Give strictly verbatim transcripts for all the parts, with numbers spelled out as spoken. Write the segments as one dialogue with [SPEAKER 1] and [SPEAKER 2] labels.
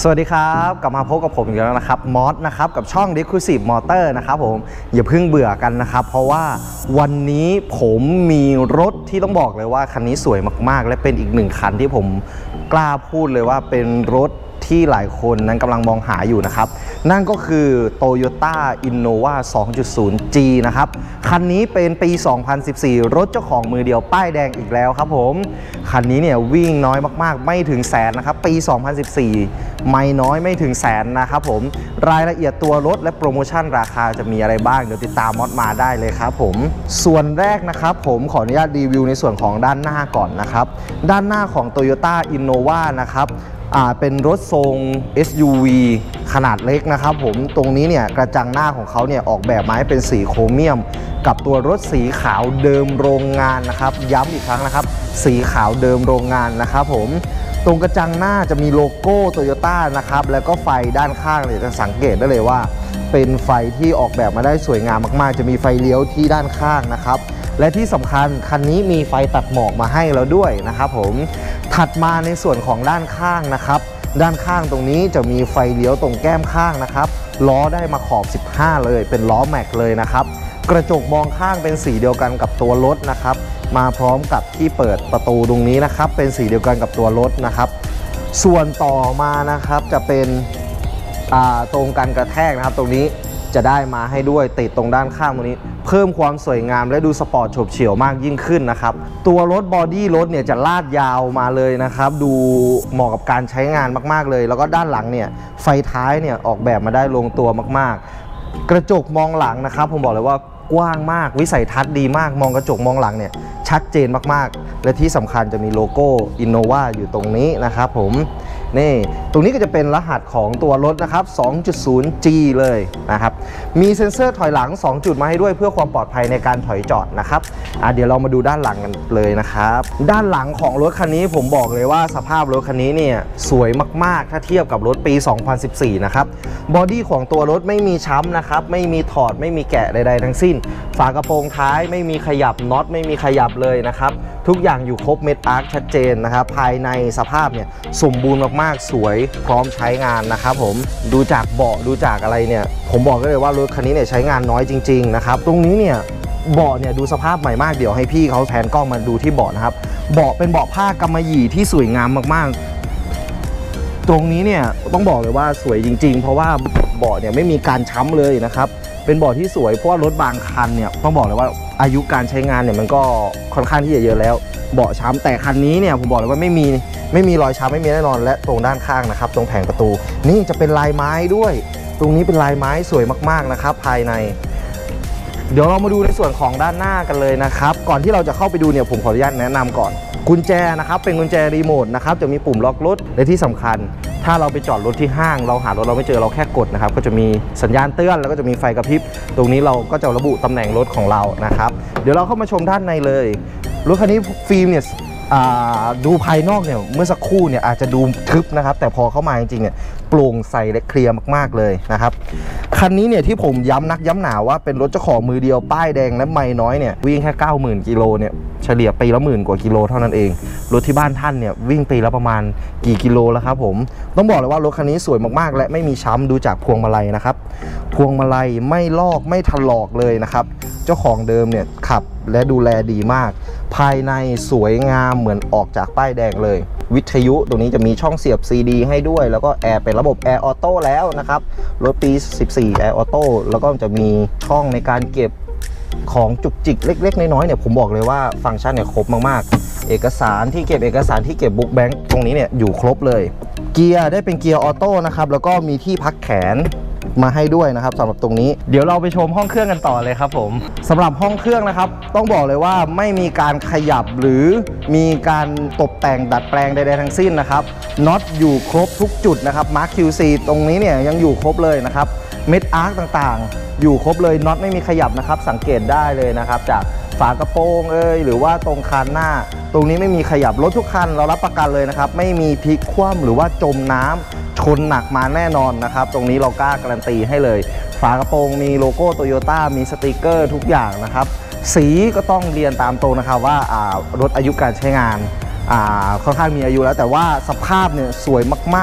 [SPEAKER 1] สวัสดีครับกลับมาพบกับผมอีกแล้วนะครับมอสนะครับกับช่อง Declusive Motor นะครับผมอย่าเพิ่งเบื่อกันนะครับเพราะว่าวันนี้ผมมีรถที่ต้องบอกเลยว่าคันนี้สวยมากๆและเป็นอีกหนึ่งคันที่ผมกล้าพูดเลยว่าเป็นรถที่หลายคนนั้นกำลังมองหาอยู่นะครับนั่นก็คือ Toyota Innova สองจุดศูนย์ จี นะครับคันนี้เป็นปี สองพันสิบสี่ รถเจ้าของมือเดียวป้ายแดงอีกแล้วครับผมคันนี้เนี่ยวิ่งน้อยมากๆไม่ถึงแสนนะครับปี สองพันสิบสี่ ไม่น้อยไม่ถึงแสนนะครับผมรายละเอียดตัวรถและโปรโมชั่นราคาจะมีอะไรบ้างเดี๋ยวติดตามมอดมาได้เลยครับผมส่วนแรกนะครับผมขออนุญาตรีวิวในส่วนของด้านหน้าก่อนนะครับด้านหน้าของ Toyota Innova นะครับอ่าเป็นรถทรง เอส ยู วี ขนาดเล็กนะครับผมตรงนี้เนี่ยกระจังหน้าของเขาเนี่ยออกแบบมาให้เป็นสีโครเมียมกับตัวรถสีขาวเดิมโรงงานนะครับย้ำอีกครั้งนะครับสีขาวเดิมโรงงานนะครับผมตรงกระจังหน้าจะมีโลโก้โตโยต้านะครับแล้วก็ไฟด้านข้างเนี่ยจะสังเกตได้เลยว่าเป็นไฟที่ออกแบบมาได้สวยงามมากๆจะมีไฟเลี้ยวที่ด้านข้างนะครับและที่สำคัญคันนี้มีไฟตัดหมอกมาให้แล้วด้วยนะครับผมถัดมาในส่วนของด้านข้างนะครับด้านข้างตรงนี้จะมีไฟเลี้ยวตรงแก้มข้างนะครับล้อได้มาขอบสิบห้าเลยเป็นล้อแม็กเลยนะครับกระจกมองข้างเป็นสีเดียวกันกับตัวรถนะครับมาพร้อมกับที่เปิดประตูตรงนี้นะครับเป็นสีเดียวกันกับตัวรถนะครับส่วนต่อมานะครับจะเป็นตรงกันกระแทกนะครับตรงนี้จะได้มาให้ด้วยติดตรงด้านข้างตรงนี้เพิ่มความสวยงามและดูสปอร์ตโฉบเฉี่ยวมากยิ่งขึ้นนะครับตัวรถบอดี้รถเนี่ยจะลาดยาวมาเลยนะครับดูเหมาะกับการใช้งานมากๆเลยแล้วก็ด้านหลังเนี่ยไฟท้ายเนี่ยออกแบบมาได้ลงตัวมากๆกระจกมองหลังนะครับผมบอกเลยว่ากว้างมากวิสัยทัศน์ดีมากมองกระจกมองหลังเนี่ยชัดเจนมากๆและที่สำคัญจะมีโลโก้ Innova อยู่ตรงนี้นะครับผมนี่ตรงนี้ก็จะเป็นรหัสของตัวรถนะครับ สองจุดศูนย์ จี เลยนะครับมีเซ็นเซอร์ถอยหลังสองจุดมาให้ด้วยเพื่อความปลอดภัยในการถอยจอดนะครับอ่ะเดี๋ยวเรามาดูด้านหลังกันเลยนะครับด้านหลังของรถคันนี้ผมบอกเลยว่าสภาพรถคันนี้เนี่ยสวยมากๆถ้าเทียบกับรถปี สองพันสิบสี่ นะครับบอดี้ของตัวรถไม่มีช้ำนะครับไม่มีถอดไม่มีแกะใดๆทั้งสิ้นฝากระโปรงท้ายไม่มีขยับน็อตไม่มีขยับเลยนะครับทุกอย่างอยู่ครบเม็ดอาร์คชัดเจนนะครับภายในสภาพเนี่ยสมบูรณ์มากๆสวยพร้อมใช้งานนะครับผมดูจากเบาะดูจากอะไรเนี่ยผมบอกได้เลยว่ารถคันนี้เนี่ยใช้งานน้อยจริงๆนะครับตรงนี้เนี่ยเบาะเนี่ยดูสภาพใหม่มากเดี๋ยวให้พี่เขาแผนกล้องมาดูที่เบาะนะครับเบาะเป็นเบาะผ้ากำมะหยี่ที่สวยงามมากๆตรงนี้เนี่ยต้องบอกเลยว่าสวยจริงๆเพราะว่าเบาะเนี่ยไม่มีการช้ำเลยนะครับเป็นเบาะที่สวยเพราะว่ารถบางคันเนี่ยต้องบอกเลยว่าอายุการใช้งานเนี่ยมันก็ค่อนข้างที่จะเยอะแล้วเบาะช้ำแต่คันนี้เนี่ยผมบอกเลยว่าไม่มีไม่มีรอยช้ำไม่มีแน่นอนและตรงด้านข้างนะครับตรงแผงประตูนี่จะเป็นลายไม้ด้วยตรงนี้เป็นลายไม้สวยมากๆนะครับภายในเดี๋ยวเรามาดูในส่วนของด้านหน้ากันเลยนะครับก่อนที่เราจะเข้าไปดูเนี่ยผมขออนุญาตแนะนำก่อนกุญแจนะครับเป็นกุญแจรีโมทนะครับจะมีปุ่มล็อกรถและที่สำคัญถ้าเราไปจอดรถที่ห้างเราหารถเราไม่เจอเราแค่กดนะครับก็จะมีสัญญาณเตือนแล้วก็จะมีไฟกระพริบตรงนี้เราก็จะระบุตำแหน่งรถของเรานะครับเดี๋ยวเราเข้ามาชมด้านในเลยรถคันนี้ฟิล์มเนี่ยดูภายนอกเนี่ยเมื่อสักครู่เนี่ยอาจจะดูทึบนะครับแต่พอเข้ามาจริงๆเนี่ยโปร่งใสและเคลียร์มากๆเลยนะครับคันนี้เนี่ยที่ผมย้ำนักย้ำหนาว่าเป็นรถเจ้าของมือเดียวป้ายแดงและไม่น้อยเนี่ยวิ่งแค่ เก้าหมื่น กิโลเนี่ยเฉลี่ยปีละหมื่นกว่ากิโลเท่านั้นเองรถที่บ้านท่านเนี่ยวิ่งปีละประมาณกี่กิโลแล้วครับผมต้องบอกเลยว่ารถคันนี้สวยมากๆและไม่มีช้ำดูจากพวงมาลัยนะครับพวงมาลัยไม่ลอกไม่ถลอกเลยนะครับเจ้าของเดิมเนี่ยขับและดูแลดีมากภายในสวยงามเหมือนออกจากป้ายแดงเลยวิทยุตรงนี้จะมีช่องเสียบ ซี ดี ให้ด้วยแล้วก็แอร์เป็นระบบแอร์ออโต้แล้วนะครับรถปีสิบสี่แอร์ออโต้แล้วก็จะมีช่องในการเก็บของจุกจิกเล็กๆน้อยๆเนี่ยผมบอกเลยว่าฟังก์ชันเนี่ยครบมากๆเอกสารที่เก็บเอกสารที่เก็บบุ๊กแบงค์ตรงนี้เนี่ยอยู่ครบเลยเกียร์ได้เป็นเกียร์ออโต้นะครับแล้วก็มีที่พักแขนมาให้ด้วยนะครับสำหรับตรงนี้เดี๋ยวเราไปชมห้องเครื่องกันต่อเลยครับผมสำหรับห้องเครื่องนะครับต้องบอกเลยว่าไม่มีการขยับหรือมีการตกแต่งดัดแปลงใดๆทั้งสิ้นนะครับน็อตอยู่ครบทุกจุดนะครับมาร์ค คิว ซี ตรงนี้เนี่ยยังอยู่ครบเลยนะครับเม็ดอาร์คต่างๆอยู่ครบเลยน็อตไม่มีขยับนะครับสังเกตได้เลยนะครับจากฝากระโปรงเอ่ยหรือว่าตรงคานหน้าตรงนี้ไม่มีขยับรถทุกคันเรารับประกันเลยนะครับไม่มีพลิกคว่ำหรือว่าจมน้ำชนหนักมาแน่นอนนะครับตรงนี้เรากล้าการันตีให้เลยฝากระโปรงมีโลโก้โตโยต้ามีสติกเกอร์ทุกอย่างนะครับสีก็ต้องเรียนตามตรงนะครับว่ารถอายุการใช้งานค่อนข้างมีอายุแล้วแต่ว่าสภาพเนี่ยสวยมากๆ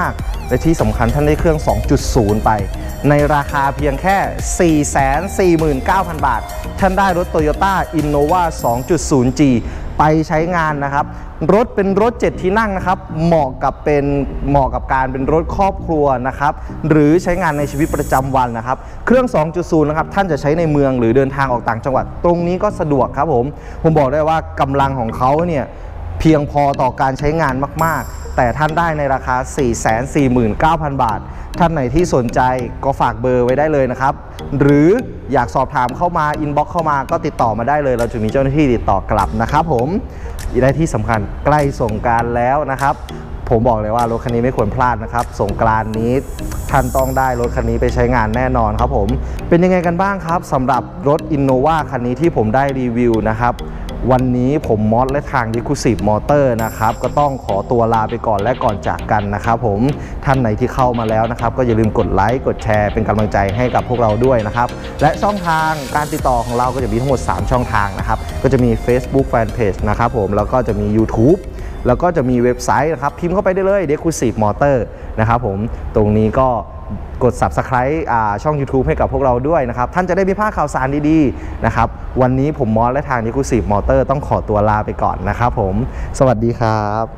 [SPEAKER 1] และที่สำคัญท่านได้เครื่อง สองจุดศูนย์ ไปในราคาเพียงแค่ สี่แสนสี่หมื่นเก้าพัน บาทท่านได้รถ Toyota Innova สองจุดศูนย์ จี ไปใช้งานนะครับรถเป็นรถเจ็ดที่นั่งนะครับเหมาะกับเป็นเหมาะกับการเป็นรถครอบครัวนะครับหรือใช้งานในชีวิตประจำวันนะครับเครื่อง สองจุดศูนย์ นะครับท่านจะใช้ในเมืองหรือเดินทางออกต่างจังหวัดตรงนี้ก็สะดวกครับผมผมบอกได้ว่ากำลังของเขาเนี่ยเพียงพอต่อการใช้งานมากๆแต่ท่านได้ในราคา สี่แสนสี่หมื่นเก้าพัน บาทท่านไหนที่สนใจก็ฝากเบอร์ไว้ได้เลยนะครับหรืออยากสอบถามเข้ามาอินบ็อกซ์เข้ามาก็ติดต่อมาได้เลยเราจะมีเจ้าหน้าที่ติดต่อกลับนะครับผมและที่สำคัญใกล้สงกรานต์แล้วนะครับผมบอกเลยว่ารถคันนี้ไม่ควรพลาดนะครับสงกรานต์นี้ท่านต้องได้รถคันนี้ไปใช้งานแน่นอนครับผมเป็นยังไงกันบ้างครับสำหรับรถ Innova คันนี้ที่ผมได้รีวิวนะครับวันนี้ผมมอสและทาง Declusive Motor นะครับก็ต้องขอตัวลาไปก่อนและก่อนจากกันนะครับผมท่านไหนที่เข้ามาแล้วนะครับก็อย่าลืมกดไลค์กดแชร์เป็นกำลังใจให้กับพวกเราด้วยนะครับและช่องทางการติดต่อของเราก็จะมีทั้งหมดสามช่องทางนะครับก็จะมี Facebook Fanpage นะครับผมแล้วก็จะมี YouTube แล้วก็จะมีเว็บไซต์นะครับพิมพ์เข้าไปได้เลย Declusive Motor นะครับผมตรงนี้ก็กด ซับสไครบ์ อ่าช่อง YouTube ให้กับพวกเราด้วยนะครับท่านจะได้ไม่พลาดข่าวสารดีๆนะครับวันนี้ผมมอสและทาง Declusive Motor ต้องขอตัวลาไปก่อนนะครับผมสวัสดีครับ